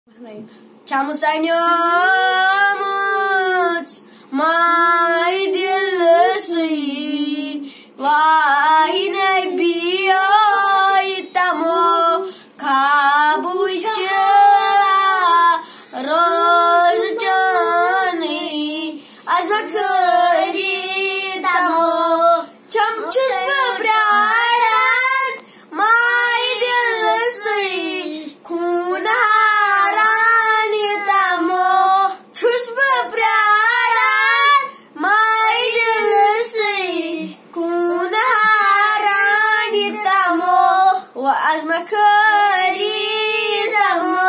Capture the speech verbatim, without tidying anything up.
Kamu sanyamut mai dilsi wai nabiyo itamo kabuja rozjani azmakari tamo chamchus bebradan mai dilsi kuna وأزمة كريمة